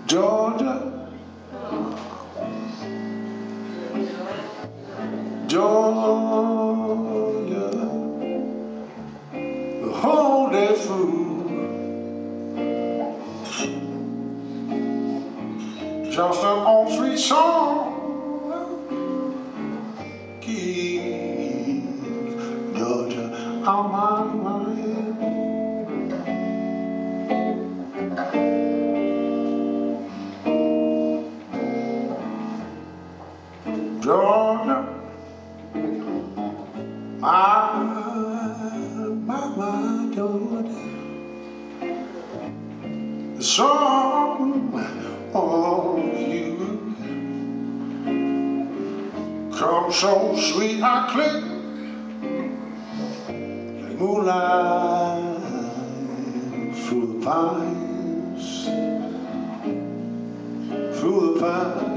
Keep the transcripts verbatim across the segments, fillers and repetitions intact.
Georgia, Georgia, the holy food, just an old sweet song keeps Georgia on my mind. Georgia, my, my, my Georgia, the song of you comes so sweet I click like moonlight through the pines, through the pines.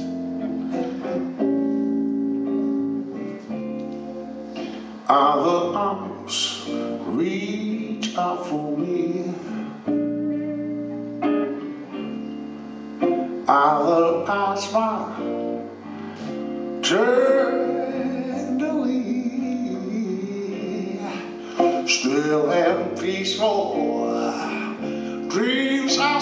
Other arms reach out for me, other eyes smile tenderly, still and peaceful dreams I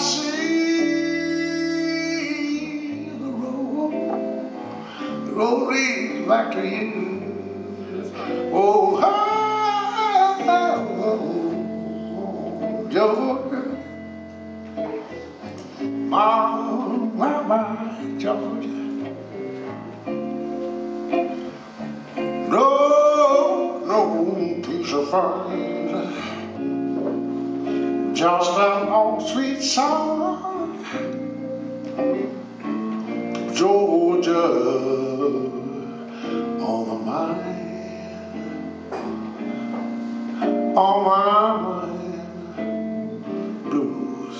see. The road, the road leads back to you. Oh, oh, oh, oh, Georgia, my, my, my Georgia. No, no piece of find, just an old sweet song, Georgia, on my mind. On my mind, blues.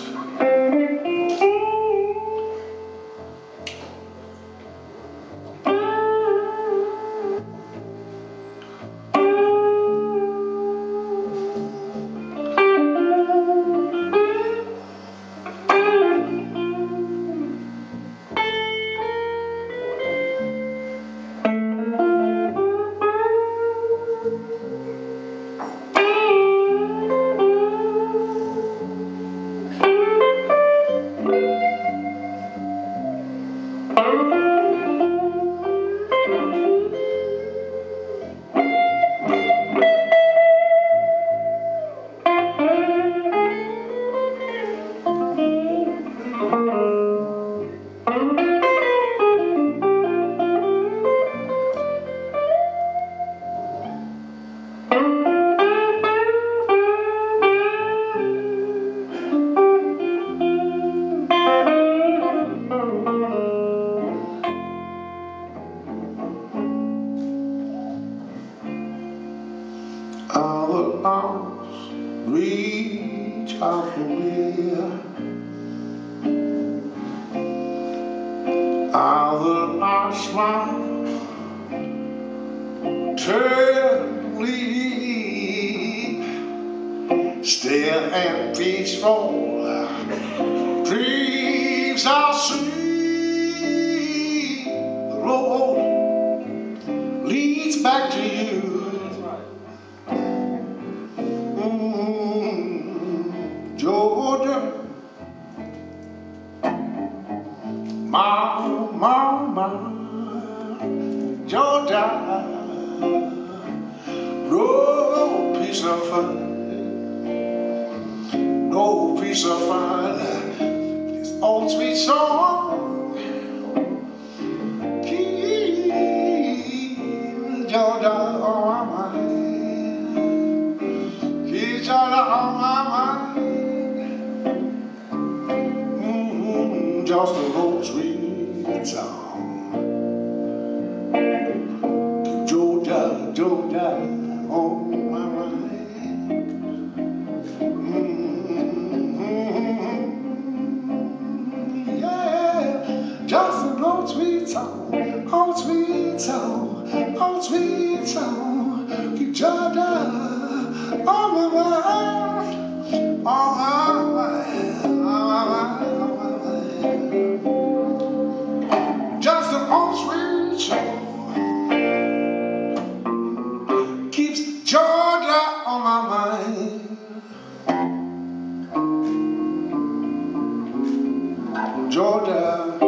Other arms reach out for me, other eyes smile tenderly, still and peaceful dreams I see. The road leads back to you. Georgia, my, my, my, Georgia, no piece of fun, no piece of fun, this old sweet song, keep Georgia on my mind, keep Georgia on my mind. Just a old sweet song. Georgia, Georgia, on my mind. Mm-hmm. Yeah, just an old sweet song, old sweet song, old sweet song. Georgia, on my mind, on my mind, on my mind. Georgia on my mind. Georgia.